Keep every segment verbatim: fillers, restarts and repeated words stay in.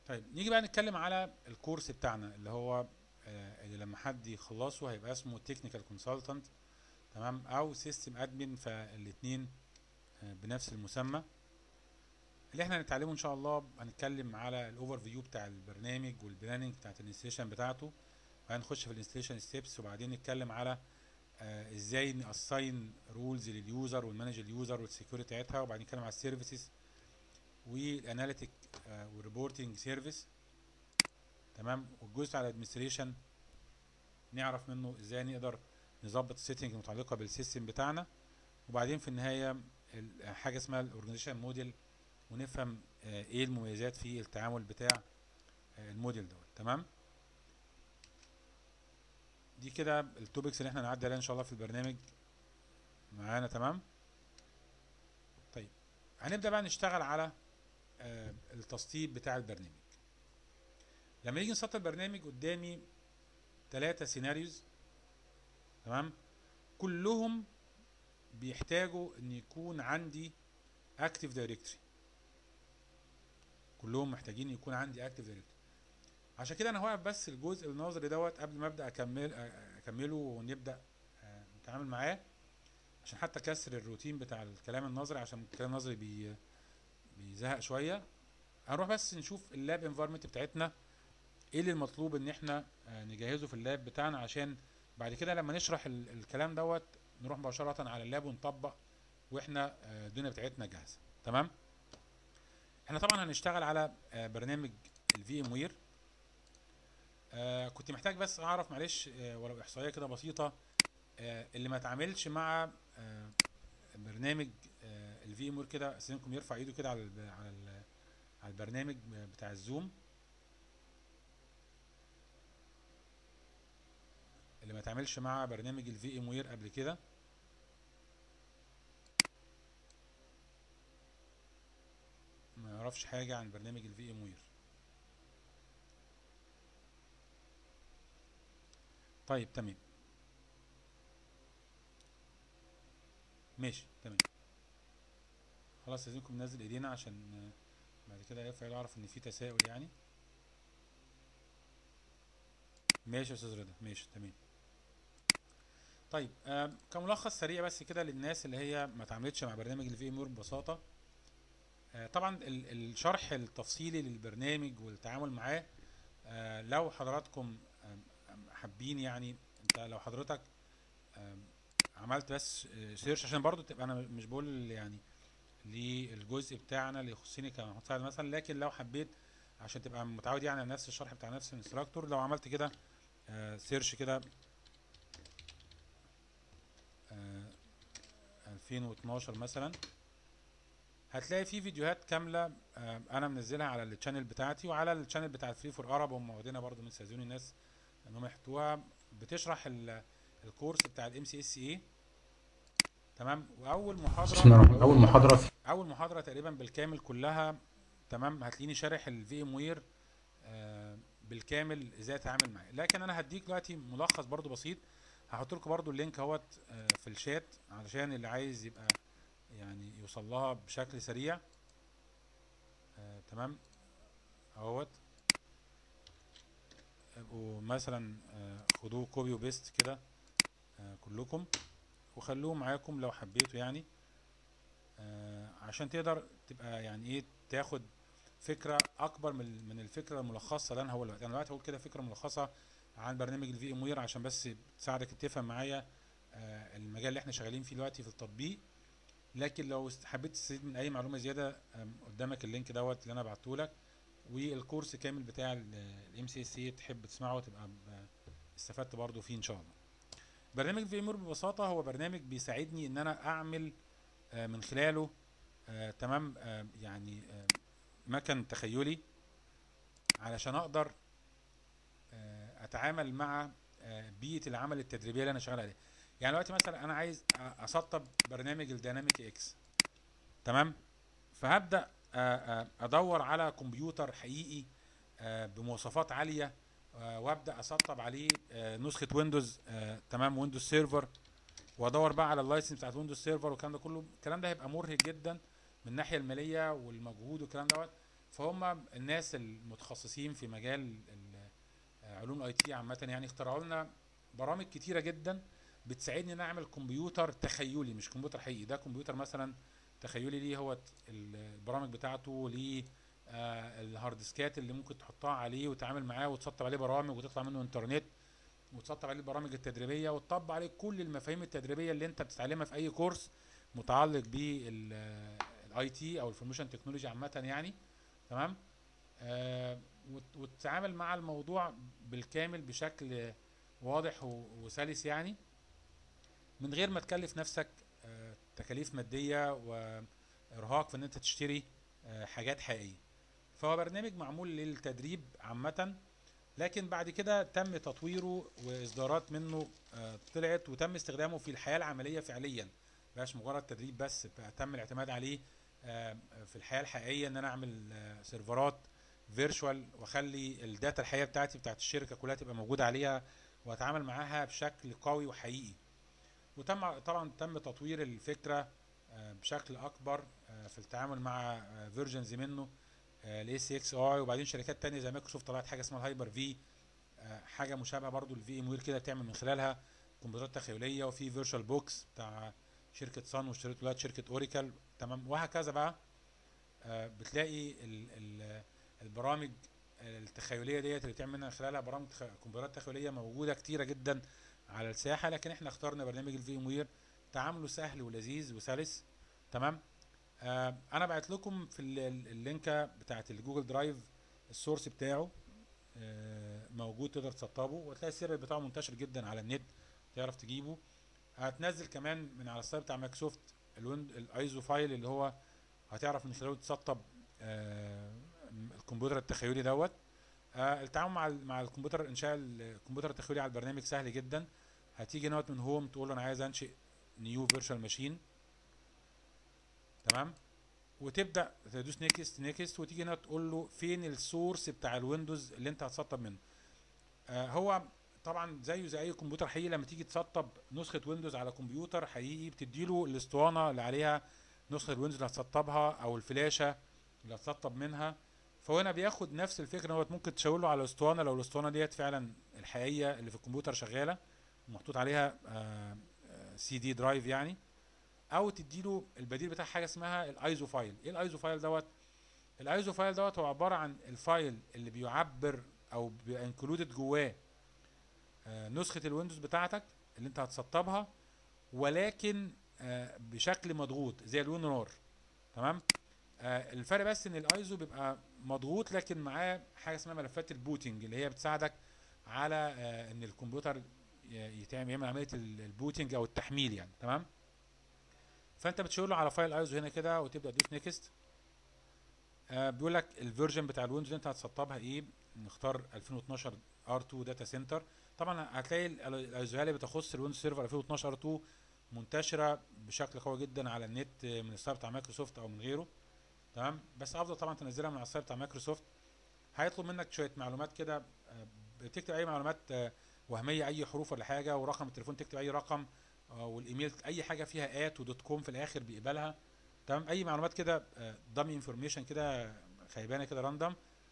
طيب نيجي بقى نتكلم على الكورس بتاعنا اللي هو آه، اللي لما حد يخلصه هيبقى اسمه تكنيكال كونسلتنت، تمام، او سيستم ادمن، فالاتنين آه، بنفس المسمى. اللي احنا هنتعلمه ان شاء الله هنتكلم على الاوفر فيو بتاع البرنامج والبلاننج بتاعت الانستليشن بتاعته، وهنخش في الانستليشن ستيبس، وبعدين نتكلم على آه ازاي ناساين رولز لليوزر ونمانج اليوزر والسكيورتي بتاعتها، وبعدين نتكلم على السيرفيسز والاناليتيك آه والريبورتنج سيرفيس، تمام. والجزء على الادمنستريشن نعرف منه ازاي نقدر نظبط السيتنج المتعلقه بالسيستم بتاعنا، وبعدين في النهايه حاجه اسمها الاورجانيزيشن موديل، ونفهم آه ايه المميزات في التعامل بتاع آه الموديل دوت، تمام. دي كده التوبكس اللي احنا هنعدي عليها ان شاء الله في البرنامج معانا، تمام. طيب هنبدا بقى نشتغل على آه التسطيب بتاع البرنامج. لما نيجي نسطب البرنامج قدامي ثلاثة سيناريوز، تمام، كلهم بيحتاجوا ان يكون عندي اكتيف دايركتوري، كلهم محتاجين يكون عندي اكتيف دايركتوري. عشان كده انا هوقف بس الجزء النظري دوت قبل ما ابدا اكمل اكمله ونبدا نتعامل معاه، عشان حتى كسر الروتين بتاع الكلام النظري، عشان الكلام النظري بي بيزهق شويه. هنروح بس نشوف اللاب انفايرمنت بتاعتنا، ايه اللي المطلوب ان احنا نجهزه في اللاب بتاعنا، عشان بعد كده لما نشرح الكلام دوت نروح مباشره على اللاب ونطبق واحنا الدنيا بتاعتنا جاهزه، تمام. احنا طبعا هنشتغل على برنامج الفي ام وير. آه كنت محتاج بس اعرف معلش آه ولو احصائيه كده بسيطه، آه اللي ما اتعاملش مع آه برنامج آه الفي ام وير كده استاذنكم يرفع ايده كده على ال على ال على البرنامج بتاع الزوم. اللي ما اتعاملش مع برنامج الفي ام وير قبل كده، ما يعرفش حاجه عن برنامج الفي ام وير. طيب تمام، ماشي تمام، خلاص استاذنكم ننزل ايدينا عشان آه بعد كده يرفع يعرف ان في تساؤل يعني. ماشي يا استاذ رضا، ماشي تمام. طيب آه كملخص سريع بس كده للناس اللي هي ما اتعاملتش مع برنامج الفي ام وير ببساطه. آه طبعا الشرح التفصيلي للبرنامج والتعامل معاه، آه لو حضراتكم آه حابين يعني، انت لو حضرتك آه عملت بس سيرش، عشان برضو تبقى انا مش بقول يعني للجزء بتاعنا اللي يخصني كمساعد مثلا، لكن لو حبيت عشان تبقى متعود يعني على نفس الشرح بتاع نفس الانستراكتور، لو عملت كده آه سيرش كده آه ألفين واتناشر مثلا، هتلاقي في فيديوهات كامله آه انا منزلها على الشانل بتاعتي وعلى الشانل بتاع الفري فور ارب، هم واخدينها برضو من سازوني الناس انهم يحطوها، بتشرح الكورس بتاع الام سي اس اي، تمام. واول بسم الله محاضره الرحمن الرحيم. اول محاضره في اول محاضره تقريبا بالكامل كلها، تمام، هتلاقيني شارح الفي ام وير آه بالكامل ازاي اتعامل معاه. لكن انا هديك دلوقتي ملخص برضو بسيط، هحط لكم برضو اللينك اهوت آه في الشات علشان اللي عايز يبقى يعني يوصل لها بشكل سريع. آه تمام اهوت، ومثلا آه خدوه كوبي وبيست كده آه كلكم، وخلوه معاكم لو حبيتوا يعني، آه عشان تقدر تبقى يعني ايه تاخد فكره اكبر من من الفكره الملخصه اللي انا هقولها دلوقتي. انا دلوقتي هقول كده فكره ملخصه عن برنامج الفي ام وير عشان بس تساعدك تفهم معايا آه المجال اللي احنا شغالين فيه دلوقتي في التطبيق. لكن لو حبيت تستفيد من اي معلومه زياده قدامك اللينك دوت اللي انا بعته لك، والكورس كامل بتاع الام سي اس اي تحب تسمعه تبقى استفدت برضو فيه ان شاء الله. برنامج في ام وير ببساطه هو برنامج بيساعدني ان انا اعمل آه من خلاله آه تمام آه يعني آه مكن تخيلي علشان اقدر آه اتعامل مع آه بيئه العمل التدريبيه اللي انا شغال عليها. يعني دلوقتي مثلا انا عايز اسطب برنامج الديناميك اكس، تمام، فهبدا ادور على كمبيوتر حقيقي بمواصفات عاليه، وابدا اسطب عليه نسخه ويندوز، تمام، ويندوز سيرفر، وادور بقى على اللايسنس بتاعت ويندوز سيرفر والكلام ده كله. الكلام ده هيبقى مرهق جدا من الناحيه الماليه والمجهود والكلام دوت، فهم الناس المتخصصين في مجال ال- علوم الاي تي عامه يعني اخترعوا لنا برامج كتيره جدا بتساعدني ان أنا اعمل كمبيوتر تخيلي مش كمبيوتر حقيقي. ده كمبيوتر مثلا تخيلي ليه هو البرامج بتاعته، ليه آه الهارد ديسكات اللي ممكن تحطها عليه وتتعامل معاه وتسطب عليه برامج وتطلع منه انترنت، وتسطب عليه البرامج التدريبيه وتطبق عليه كل المفاهيم التدريبيه اللي انت بتتعلمها في اي كورس متعلق بالاي تي او الانفورميشن تكنولوجي عامه يعني. تمام. آه وت- وتتعامل مع الموضوع بالكامل بشكل واضح و- وسلس يعني، من غير ما تكلف نفسك آه تكاليف ماديه وارهاق في ان انت تشتري آه حاجات حقيقيه. فهو برنامج معمول للتدريب عامه، لكن بعد كده تم تطويره واصدارات منه آه، طلعت وتم استخدامه في الحياه العمليه فعليا، مبقاش مجرد تدريب بس، بقى تم الاعتماد عليه آه، في الحياه الحقيقيه، ان انا اعمل آه، سيرفرات فيرتشوال واخلي الداتا الحقيقيه بتاعتي بتاعت الشركه كلها تبقى موجوده عليها واتعامل معاها بشكل قوي وحقيقي. وتم طبعا تم تطوير الفكره آه، بشكل اكبر آه، في التعامل مع فيرجنز منه الاي سي اكس اي، وبعدين شركات تانية زي مايكروسوفت طلعت حاجه اسمها الهايبر في، آه، حاجه مشابهه برضو للفي ام وير كده تعمل من خلالها كمبيوترات تخيليه. وفي فيرتشوال بوكس بتاع شركه صن واشتريت ولاد شركه اوريكل. تمام. وهكذا بقى آه، بتلاقي ال ال البرامج التخيليه ديت اللي تعمل منها خلالها برامج تخ- كمبيوترات تخيليه موجوده كتيره جدا على الساحه، لكن احنا اخترنا برنامج الفي ام وير، تعامله سهل ولذيذ وسلس. تمام. آه انا بعت لكم في ال- ال- اللينكه بتاعت الجوجل درايف السورس بتاعه آه، موجود، تقدر تسطبه وتلاقي السيرفر بتاعه منتشر جدا على النت، تعرف تجيبه. هتنزل كمان من على السايت بتاع مايكروسوفت الويند الايزو فايل اللي هو هتعرف من خلاله تسطب آه، الكمبيوتر التخيلي دوت. آه، التعامل مع ال- مع الكمبيوتر، انشاء الكمبيوتر التخيلي على البرنامج سهل جدا. هتيجي نوت من هوم تقول له انا عايز انشئ نيو فيرتشوال ماشين. تمام. وتبدا تدوس نيكست نيكست وتيجي هنا تقول له فين السورس بتاع الويندوز اللي انت هتسطب منه. آه هو طبعا زيه زي اي كمبيوتر حقيقي، لما تيجي تسطب نسخه ويندوز على كمبيوتر حقيقي بتديله الاسطوانه اللي عليها نسخه الويندوز اللي هتسطبها او الفلاشه اللي هتسطب منها. فهنا بياخد نفس الفكره، هو ممكن تشاور له على الاسطوانه لو الاسطوانه ديت فعلا الحقيقيه اللي في الكمبيوتر شغاله ومحطوط عليها آه آه سي دي درايف يعني، او تديله البديل بتاع حاجه اسمها الايزو فايل. ايه الايزو فايل دوت؟ الايزو فايل دوت هو عباره عن الفايل اللي بيعبر او بيبقى انكلودد جواه آه، نسخه الويندوز بتاعتك اللي انت هتسطبها، ولكن آه، بشكل مضغوط زي الوينرار. تمام. آه، الفرق بس ان الايزو بيبقى مضغوط لكن معاه حاجه اسمها ملفات البوتنج اللي هي بتساعدك على آه، ان الكمبيوتر ي- يتعمل يعمل عمليه ال- البوتنج او التحميل يعني. تمام. فانت بتشاور له على فايل ايزو هنا كده وتبدا تدوس نيكست. آه بيقول لك الفيرجن بتاع الويندوز اللي انت هتسطبها ايه. نختار ألفين واثناشر ار اتنين داتا سنتر. طبعا هتلاقي ال- الايزوهات اللي بتخص الويندوز سيرفر ألفين واثناشر ار اتنين منتشره بشكل قوي جدا على النت آه، من السايت بتاع مايكروسوفت او من غيره. تمام. بس افضل طبعا تنزلها من على السايت بتاع مايكروسوفت. هيطلب منك شويه معلومات كده، آه، بتكتب اي معلومات آه، وهميه، اي حروف ولا حاجه، ورقم التليفون تكتب اي رقم، آه، والايميل اي حاجه فيها ات ودوت كوم في الاخر بيقبلها. تمام. اي معلومات كده دامي انفورميشن كده خيبانه كده راندوم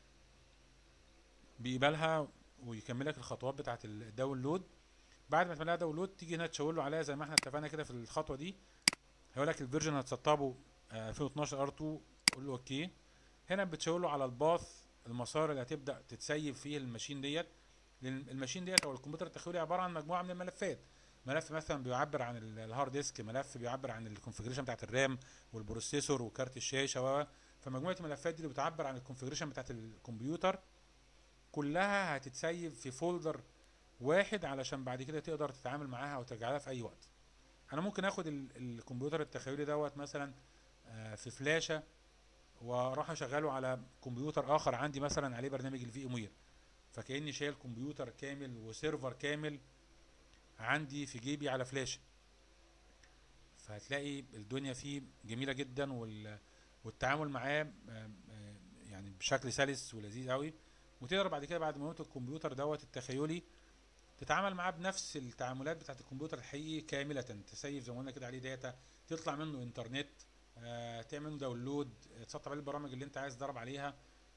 بيقبلها ويكمل لك الخطوات بتاعه الداونلود. بعد ما تعملها داونلود تيجي هنا تشاور له عليها زي ما احنا اتفقنا كده في الخطوه دي. هيقول لك الفيرجن هتسطبه آه، ألفين واثناشر ار اتنين، قول له اوكي. هنا بتشاور له على الباث، المسار اللي هتبدا تتسيب فيه الماشين ديت، لان الماشين ديت او الكمبيوتر التخيلي عباره عن مجموعه من الملفات. ملف مثلا بيعبر عن ال- الهارد ديسك، ملف بيعبر عن الكونفجريشن بتاعت الرام والبروسيسور وكارت الشاشه و فمجموعه الملفات دي اللي بتعبر عن الكونفجريشن بتاعت الكمبيوتر كلها هتتسيب في فولدر واحد علشان بعد كده تقدر تتعامل معاها وترجع لها في اي وقت. انا ممكن اخد ال- الكمبيوتر التخيلي دوت مثلا آه، في فلاشه واروح اشغله على كمبيوتر اخر عندي مثلا عليه برنامج الفي ام وير، فكاني شايل كمبيوتر كامل وسيرفر كامل عندي في جيبي على فلاشه. فهتلاقي الدنيا فيه جميله جدا وال والتعامل معاه آه، آه، يعني بشكل سلس ولذيذ قوي. وتقدر بعد كده بعد ما يموت الكمبيوتر دوت التخيلي تتعامل معاه بنفس التعاملات بتاعت الكمبيوتر الحقيقي كامله، تسيف زي ما قلنا كده عليه داتا، تطلع منه انترنت، آه، تعمل منه داونلود، تسطب عليه البرامج اللي انت عايز تدرب عليها.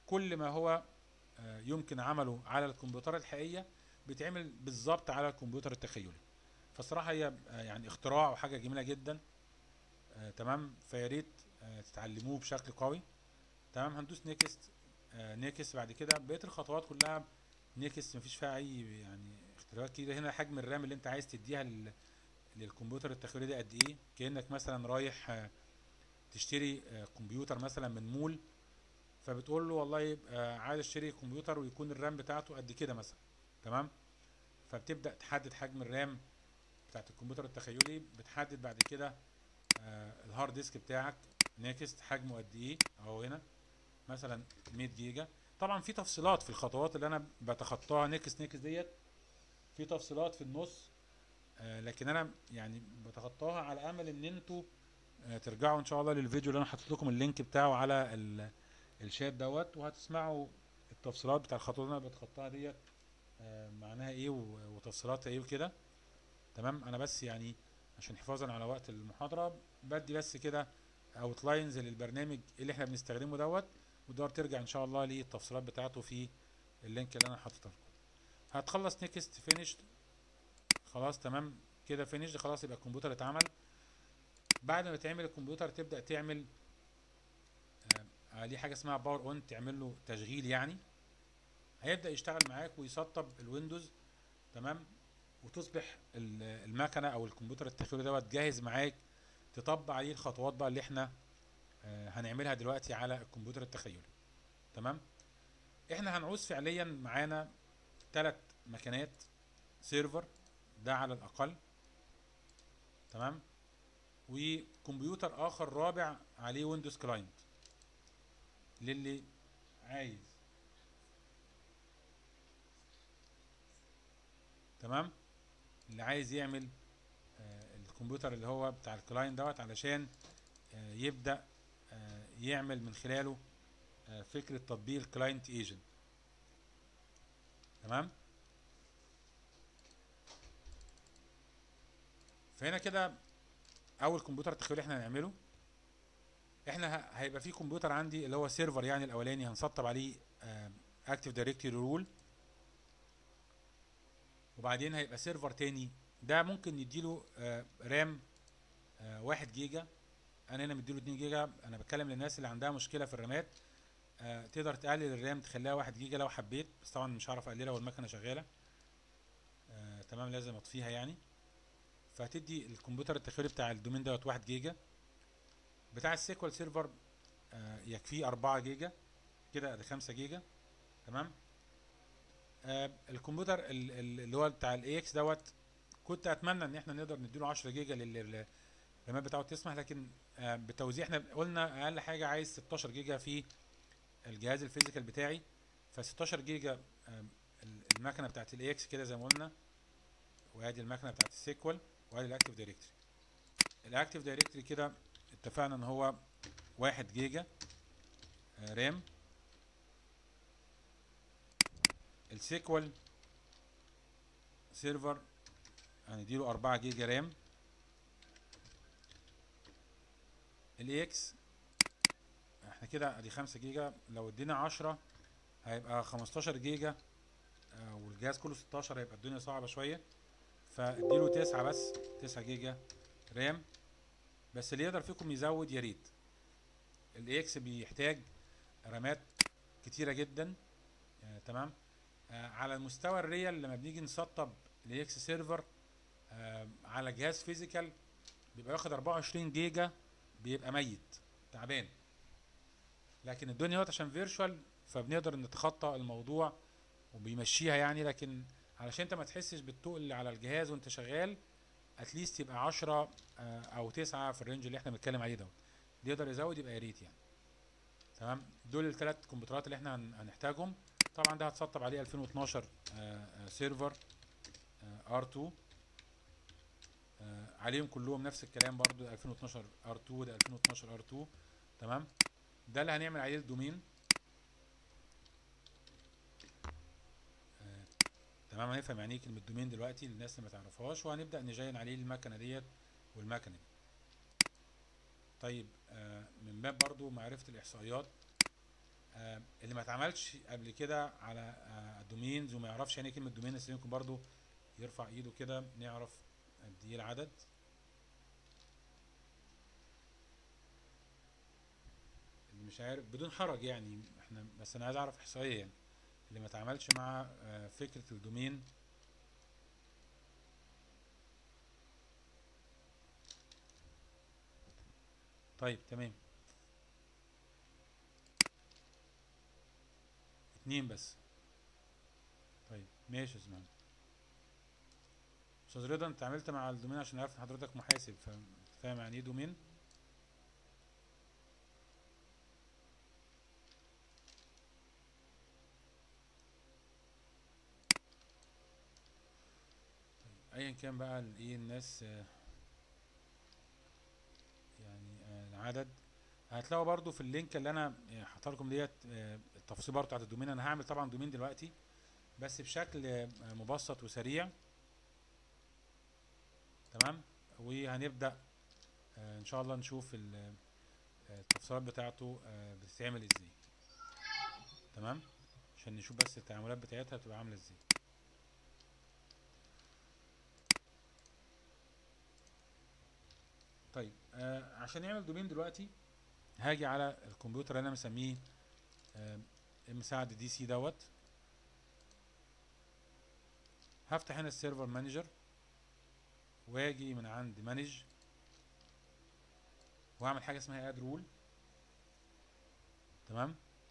كل ما هو آه، يمكن عمله على الكمبيوترات الحقيقيه بيتعمل بالظبط على الكمبيوتر التخيلي. فالصراحه هي آه، يعني اختراع وحاجه جميله جدا. آه، تمام، فيا ريت آه، تتعلموه بشكل قوي. تمام، هندوس نيكست. آه، نيكست بعد كده بقيه الخطوات كلها نيكست، مفيش فيها اي يعني اختلافات كده. هنا حجم الرام اللي انت عايز تديها لل- للكمبيوتر التخيلي ده قد ايه، كانك مثلا رايح آه، تشتري آه، كمبيوتر مثلا من مول، فبتقول له والله يبقى عايز اشتري كمبيوتر ويكون الرام بتاعته قد كده مثلا. تمام، فبتبدا تحدد حجم الرام بتاعت الكمبيوتر التخيلي، بتحدد بعد كده آه الهارد ديسك بتاعك نيكست حجمه قد ايه اهو هنا مثلا مية جيجا. طبعا في تفصيلات في الخطوات اللي انا بتخطاها نيكست نيكست ديت، في تفصيلات في النص، آه لكن انا يعني بتخطاها على امل ان انتوا آه ترجعوا ان شاء الله للفيديو اللي انا حاطط لكم اللينك بتاعه على ال- الشات دوت، وهتسمعوا التفصيلات بتاع الخطوات اللي انا بتخطاها ديت آه معناها ايه و- وتفصيلاتها ايه وكده. تمام، انا بس يعني عشان حفاظا على وقت المحاضره بدي بس كده اوتلاينز للبرنامج اللي احنا بنستخدمه دوت، وتقدر ترجع ان شاء الله للتفصيلات بتاعته في اللينك اللي انا حاططها لكم. هتخلص نيكست فينيشد، خلاص تمام كده فينيشد، خلاص يبقى الكمبيوتر اتعمل. بعد ما تعمل الكمبيوتر تبدا تعمل آه عليه حاجه اسمها باور اون، تعمل له تشغيل يعني، هيبدا يشتغل معاك ويسطب الويندوز. تمام، وتصبح ال- المكنه او الكمبيوتر التخيلي دوت جاهز معاك تطبق عليه الخطوات بقى اللي احنا آه، هنعملها دلوقتي على الكمبيوتر التخيلي. تمام، احنا هنعوز فعليا معانا ثلاث مكنات سيرفر ده على الاقل. تمام، وكمبيوتر اخر رابع عليه ويندوز كلاينت للي عايز. تمام، اللي عايز يعمل آه، الكمبيوتر اللي هو بتاع الكلاينت دوت علشان آه، يبدأ آه، يعمل من خلاله آه، فكرة تطبيق الكلاينت ايجنت. تمام، فهنا كده اول كمبيوتر تخيلي احنا هنعمله، احنا ه- هيبقى في كمبيوتر عندي اللي هو سيرفر يعني الاولاني هنسطب عليه اكتيف دايركتوري رول، وبعدين هيبقى سيرفر تاني ده ممكن نديله آه، رام آه، واحد جيجا. انا هنا مديله اتنين جيجا، انا بتكلم للناس اللي عندها مشكله في الرامات. آه، تقدر تقلل الرام تخليها واحد جيجا لو حبيت، بس طبعا مش هعرف اقللها والمكنه شغاله. آه، تمام، لازم اطفيها يعني. فهتدي الكمبيوتر التخيلي بتاع الدومين دوت واحد جيجا، بتاع السيكوال سيرفر آه، يكفيه اربعة جيجا، كده ادي خمسة جيجا. تمام، آه الكمبيوتر ال- ال- اللي هو بتاع الاي اكس دوت كنت اتمنى ان احنا نقدر نديله عشرة جيجا لل- الرامات بتاعه تسمح، لكن آه بالتوزيع احنا قلنا اقل حاجه عايز ستاشر جيجا في الجهاز الفيزيكال بتاعي. ف ستاشر جيجا آه المكنه بتاعت الاي اكس كده زي ما قلنا، وادي المكنه بتاعت السيكوال، وادي الاكتيف دايركتوري. الاكتيف دايركتوري كده اتفقنا ان هو واحد جيجا آه رام. السيكوال سيرفر هنديله اربعة جيجا رام. الاي اكس احنا كده ادي خمسة جيجا، لو ادينا عشرة هيبقى خمستاشر جيجا، آه والجهاز كله ستاشر هيبقى الدنيا صعبة شوية، فاديله تسعة بس، تسعة جيجا رام. بس اللي يقدر فيكم يزود يا ريت. الاي اكس بيحتاج رامات كتيرة جدا. آه تمام، آه على المستوى الريال لما بنيجي نسطب الاي اكس سيرفر آه على جهاز فيزيكال بيبقى واخد اربعة وعشرين جيجا، بيبقى ميت تعبان. لكن الدنيا وقت عشان فيرشوال فبنقدر نتخطى الموضوع وبيمشيها يعني، لكن علشان انت ما تحسش بالتقل اللي على الجهاز وانت شغال اتليست يبقى عشرة آه، او تسعة في الرينج اللي احنا بنتكلم عليه دوت. اللي يقدر يزود يبقى يا ريت يعني. تمام، دول الثلاث كمبيوترات اللي احنا هن- هنحتاجهم. طبعا ده هتسطب عليه الفين واتناشر آه، آه، سيرفر ار اتنين، آه، عليهم كلهم نفس الكلام برضو الفين واتناشر ار اتنين، ده الفين واتناشر ار اتنين. تمام، ده اللي هنعمل عليه الدومين. آه، تمام، هنفهم يعني ايه كلمه دومين دلوقتي للناس اللي ما تعرفهاش، وهنبدا نجين عليه المكنه ديت والمكنه دي. طيب آه من باب برضو معرفه الاحصائيات، آه اللي ما اتعملش قبل كده على آه دومينز وما يعرفش يعني ايه كلمه دومين، ممكن برضو يرفع ايده كده نعرف قد ايه العدد. اللي مش عارف بدون حرج يعني احنا، بس انا عايز اعرف احصائيه يعني اللي ما اتعاملش مع آه فكره الدومين. طيب تمام، اتنين بس. طيب ماشي يا زلمه. استاذ رضا انت عملت مع الدومين عشان عرفت حضرتك محاسب، فاهم يعني ايه دومين؟ ايا كان بقى الايه الناس آه يعني آه العدد هتلاقوا برضو في اللينك اللي انا حاطط لكم ديت آه التفاصيل برضو بتاعت الدومين. انا هعمل طبعا دومين دلوقتي بس بشكل آه مبسط وسريع، تمام. وهنبدا آه ان شاء الله نشوف التفصيلات بتاعته آه بتتعمل ازاي، تمام، عشان نشوف بس التعاملات بتاعتها بتبقى عامله ازاي. طيب آه عشان نعمل دومين دلوقتي هاجي على الكمبيوتر اللي انا مسميه آه مساعد دي سي دوت. هفتح هنا السيرفر مانجر واجي من عند مانج واعمل حاجه اسمها اد رول، تمام.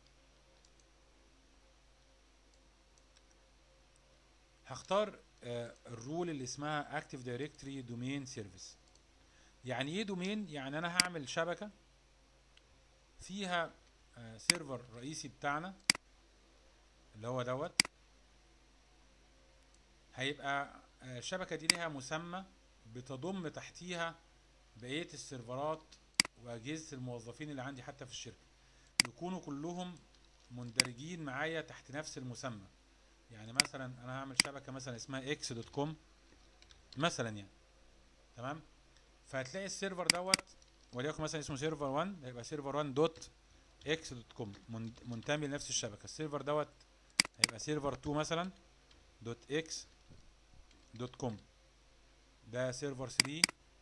هختار آه الرول اللي اسمها اكتيف دايركتوري دومين سيرفيس. يعني ايه دومين؟ يعني انا هعمل شبكه فيها آه سيرفر رئيسي بتاعنا اللي هو دوت، هيبقى آه الشبكه دي ليها مسمى بتضم تحتيها بقيه السيرفرات واجهزه الموظفين اللي عندي حتى في الشركه، يكونوا كلهم مندرجين معايا تحت نفس المسمى. يعني مثلا انا هعمل شبكه مثلا اسمها اكس دوت كوم مثلا يعني، تمام. فهتلاقي السيرفر دوت وليكن مثلا اسمه سيرفر واحد، هيبقى سيرفر واحد دوت اكس دوت كوم منتمي لنفس الشبكه. السيرفر دوت هيبقى سيرفر اتنين مثلا دوت اكس دوت كوم، ده سيرفر تلاتة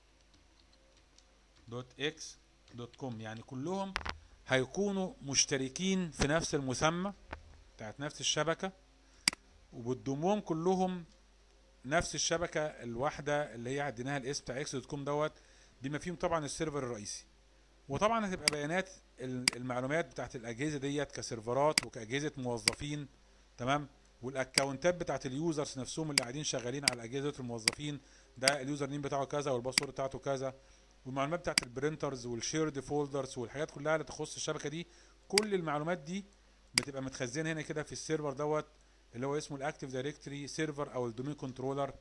دوت اكس دوت كوم. يعني كلهم هيكونوا مشتركين في نفس المسمى بتاعت نفس الشبكه، وبتضمهم كلهم نفس الشبكه الواحده اللي هي عديناها الاسم بتاع اكس دوت كوم دوت، بما فيهم طبعا السيرفر الرئيسي. وطبعا هتبقى بيانات المعلومات بتاعت الاجهزه ديت كسيرفرات وكاجهزه موظفين، تمام. والاكونتات بتاعت اليوزرز نفسهم اللي قاعدين شغالين على اجهزه الموظفين، ده اليوزر نيم بتاعه كذا والباسورد بتاعته كذا. والمعلومات بتاعت البرينترز والشيرد فولدرز والحاجات كلها اللي تخص الشبكه دي، كل المعلومات دي بتبقى متخزنه هنا كده في السيرفر دوت اللي هو اسمه الاكتيف دايركتوري سيرفر او الدومين كنترولر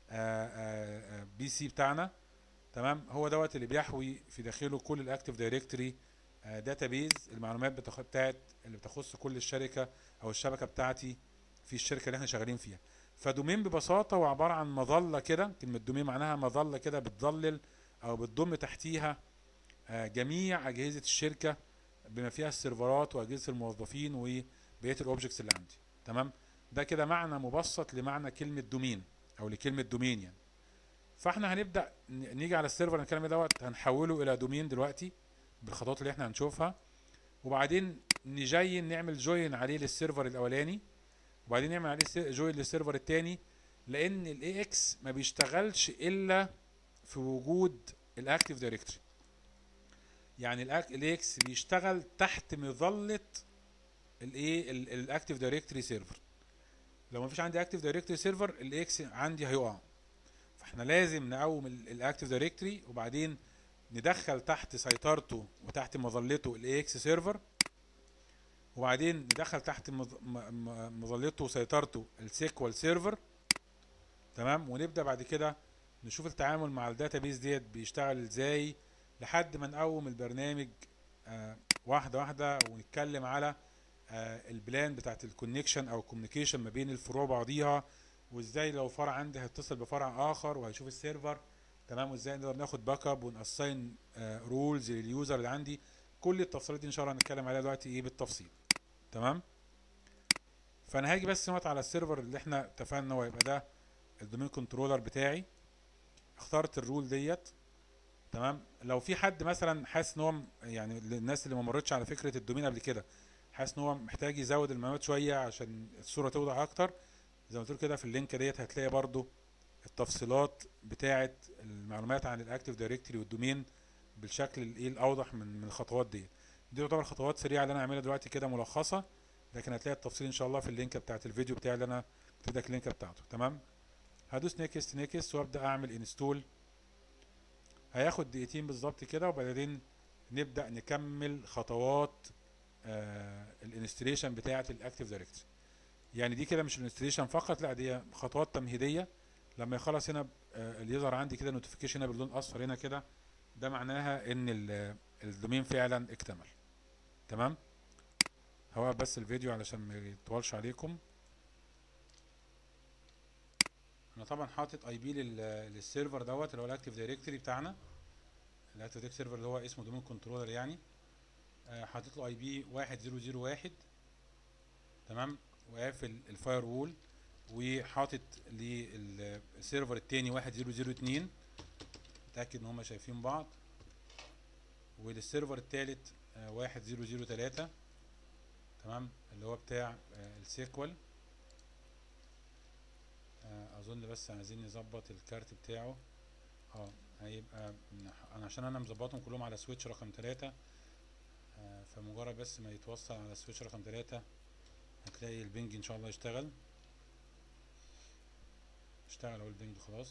بي سي بتاعنا، تمام. هو دوت اللي بيحوي في داخله كل الاكتيف دايركتوري داتابيز، المعلومات بتاعت اللي بتخص كل الشركه او الشبكه بتاعتي في الشركه اللي احنا شغالين فيها. فدومين ببساطه هو عباره عن مظله كده، كلمه دومين معناها مظله كده بتظلل او بتضم تحتيها جميع اجهزه الشركه بما فيها السيرفرات واجهزه الموظفين وبقيه الاوبجكتس اللي عندي، تمام. ده كده معنى مبسط لمعنى كلمه دومين او لكلمه دومين يعني. فاحنا هنبدا نيجي على السيرفر الكلام دوت هنحوله الى دومين دلوقتي بالخطوات اللي احنا هنشوفها، وبعدين نجي نعمل جوين عليه للسيرفر الاولاني، وبعدين نعمل عليه جوين للسيرفر الثاني، لان الاي اكس ما بيشتغلش الا في وجود الاكتيف دايركتوري. يعني الاي اكس بيشتغل تحت مظله الايه الاكتيف دايركتوري سيرفر. لو ما فيش عندي اكتيف دايركتوري سيرفر الاي اكس عندي هيقع. فاحنا لازم نقوم الاكتيف دايركتوري وبعدين ندخل تحت سيطرته وتحت مظلته الاي اكس سيرفر، وبعدين ندخل تحت مظلته وسيطرته السيكوال سيرفر، تمام. ونبدا بعد كده نشوف التعامل مع الداتابيز ديت بيشتغل ازاي لحد ما نقوم البرنامج آه واحده واحده، ونتكلم على آه البلان بتاعت الكونكشن او الكوميونيكيشن ما بين الفروع بعضيها، وازاي لو فرع عندي هيتصل بفرع اخر وهيشوف السيرفر، تمام. وازاي نقدر ناخد باك اب وناساين آه رولز لليوزر اللي عندي. كل التفصيلات دي ان شاء الله هنتكلم عليها دلوقتي ايه بالتفصيل. تمام. فانا هاجي بس نوت على السيرفر اللي احنا اتفقنا ان هو يبقى ده الدومين كنترولر بتاعي. اخترت الرول ديت. تمام. لو في حد مثلا حاسس ان هو م- يعني الناس اللي ما مرتش على فكره الدومين قبل كده، حاسس ان هو محتاج يزود المعلومات شويه عشان الصوره توضح اكتر، زي ما قلت كده في اللينك ديت هتلاقي برضو التفصيلات بتاعه المعلومات عن الاكتيف دايركتوري والدومين بالشكل الايه الاوضح من من الخطوات ديت. دي تعتبر خطوات سريعه اللي انا هعملها دلوقتي كده ملخصه، لكن هتلاقي التفصيل ان شاء الله في اللينك بتاعت الفيديو بتاعي اللي انا كتبت لك اللينك بتاعته. تمام. هدوس نيكست نيكست وابدا اعمل انستول. هياخد دقيقتين بالظبط كده، وبعدين نبدا نكمل خطوات آه الانستليشن بتاعه الاكتيف دايركتوري. يعني دي كده مش الانستليشن فقط، لا دي خطوات تمهيديه. لما يخلص هنا آه اللي يظهر عندي كده نوتيفيكيشن هنا باللون الاصفر هنا كده، ده معناها ان ال- الدومين فعلا اكتمل. تمام. هوقف بس الفيديو علشان ما يطولش عليكم. انا طبعا حاطط اي بي للسيرفر دوت اللي هو الاكتيف دايركتوري بتاعنا. الاكتيف دايركتوري سيرفر اللي هو اسمه دومين كنترولر يعني. آه، حاطط له اي بي واحد صفر صفر واحد. تمام. وقافل الفاير وول، وحاطط للسيرفر التاني واحد صفر صفر اتنين. اتاكد ان هما شايفين بعض. وللسيرفر التالت آه، واحد صفر صفر تلاتة. تمام. اللي هو بتاع آه، السيكوال. آه، اظن بس عايزين نظبط الكارت بتاعه. اه هيبقى انا عشان انا مظبطهم كلهم على سويتش رقم تلاتة. آه، فمجرد بس ما يتوصل على سويتش رقم تلاتة هتلاقي البنج ان شاء الله يشتغل. اشتغل اهو البنج خلاص.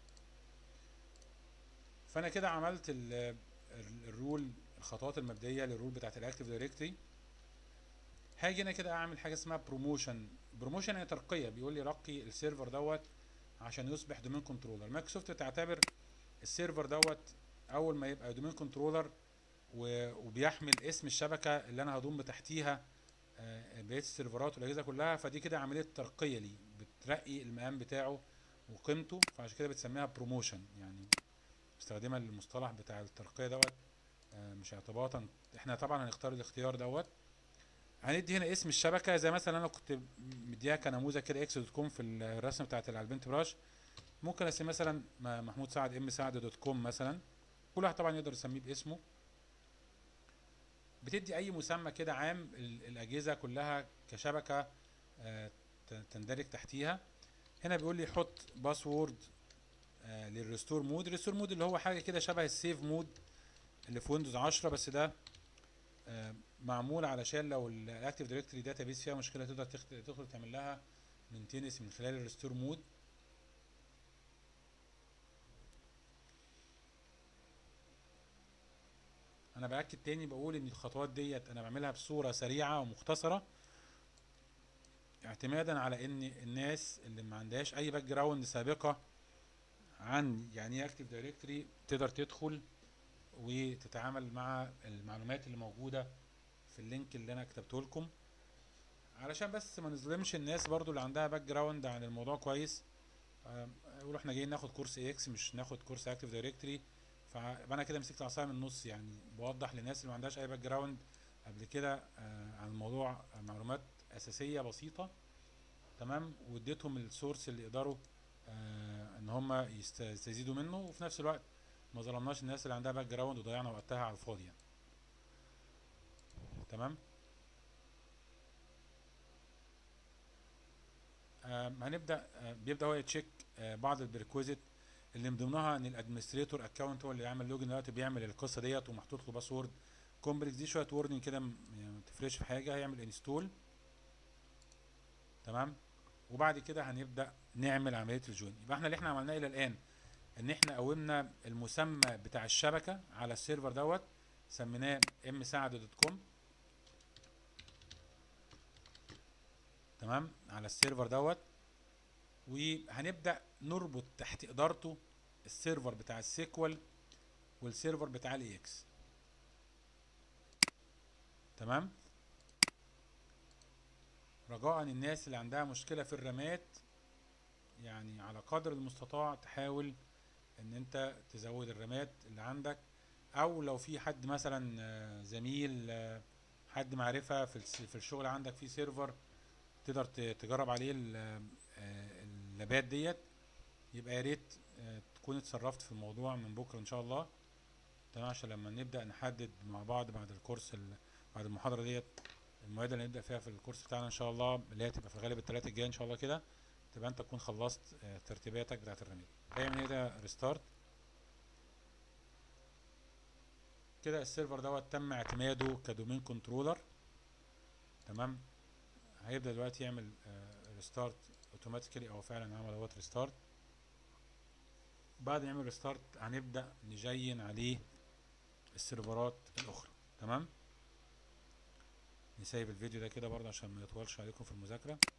فانا كده عملت ال- ال- الرول، الخطوات المبدئيه للرول بتاعت الاكتيف دايركتوري. هاجي انا كده اعمل حاجه اسمها بروموشن. بروموشن يعني ترقيه، بيقول لي رقي السيرفر دوت عشان يصبح دومين كنترولر. مايكروسوفت بتعتبر السيرفر دوت اول ما يبقى دومين كنترولر وبيحمل اسم الشبكه اللي انا هضم تحتيها آه، بقيه السيرفرات والاجهزه كلها، فدي كده عمليه ترقيه ليه، بترقي المقام بتاعه وقيمته، فعشان كده بتسميها بروموشن يعني، مستخدمه المصطلح بتاع الترقيه دوت آه، مش اعتباطا. احنا طبعا هنختار الاختيار دوت. هندي هنا اسم الشبكه، زي مثلا انا كنت مديها كنموذج كده اكس دوت كوم في الرسمه بتاعت على البنت براش. ممكن اسمي مثلا محمود سعد ام سعد دوت كوم مثلا. كل واحد طبعا يقدر يسميه باسمه. بتدي اي مسمى كده عام الاجهزه كلها كشبكه آه، تندرج تحتيها. هنا بيقول لي حط باسورد آه، للريستور مود. الريستور مود اللي هو حاجه كده شبه السيف مود اللي في ويندوز عشرة، بس ده آه، معمول علشان لو الاكتيف دايركتوري داتابيس فيها مشكله تقدر تدخل تعمل لها مينتيننس من خلال الريستور مود. انا باكد تاني بقول ان الخطوات ديت انا بعملها بصوره سريعه ومختصره، اعتمادا على ان الناس اللي ما عندهاش اي باك جراوند سابقه عن يعني ايه اكتيف دايركتوري تقدر تدخل وتتعامل مع المعلومات اللي موجوده في اللينك اللي انا كتبته لكم، علشان بس ما نظلمش الناس برضو اللي عندها باك جراوند عن الموضوع كويس. يقولوا احنا جايين ناخد كورس اكس مش ناخد كورس اكتيف دايركتوري. فانا كده مسكت العصايه من النص، يعني بوضح للناس اللي ما عندهاش اي باك جراوند قبل كده آه، عن الموضوع آه، معلومات اساسيه بسيطه. تمام. واديتهم السورس اللي يقدروا آه، ان هم يست- يستزيدوا منه، وفي نفس الوقت ما ظلمناش الناس اللي عندها باك جراوند وضيعنا وقتها على الفاضي يعني. تمام. آه، هنبدا آه، بيبدا هو يتشيك آه، بعض البريكوزيت اللي من ضمنها ان الادمنستريتور اكونت هو اللي يعمل لوجن دلوقتي، بيعمل القصه ديت ومحطوط له باسورد كومبلكس. دي شويه وورنينج كده م- يعني ما تفرقش في حاجه. هيعمل انستول. تمام. وبعد كده هنبدا نعمل عمليه الجوين. يبقى احنا اللي احنا عملناه الى الان ان احنا قومنا المسمى بتاع الشبكه على السيرفر دوت، سميناه ام سعد دوت كوم. تمام. على السيرفر دوت، وهنبدا نربط تحت ادارته السيرفر بتاع السيكوال والسيرفر بتاع الاي اكس. تمام. رجاء الناس اللي عندها مشكله في الرامات يعني على قدر المستطاع تحاول ان انت تزود الرامات اللي عندك، او لو في حد مثلا آه، زميل آه، حد معرفة في الس- في الشغل عندك في سيرفر تقدر ت- تجرب عليه ال- آه، اللابات ديت، يبقى يا ريت آه، تكون اتصرفت في الموضوع من بكره ان شاء الله. تمام، عشان لما نبدا نحدد مع بعض بعد الكورس ال- بعد المحاضره ديت المواد اللي هنبدا فيها في الكورس بتاعنا ان شاء الله، اللي هي تبقى في الغالب الثلاث الجاي ان شاء الله كده، تبقى انت تكون خلصت آه، ترتيباتك بتاعت الرميل. تعمل هنا ريستارت كده. السيرفر دوت تم اعتماده كدومين كنترولر. تمام، هيبدا دلوقتي يعمل ريستارت اوتوماتيكالي، او فعلا عمل اهوت ريستارت. بعد ما يعمل ريستارت هنبدا نجين عليه السيرفرات الاخرى. تمام، نسيب الفيديو ده كده برضه عشان ما يطولش عليكم في المذاكرة.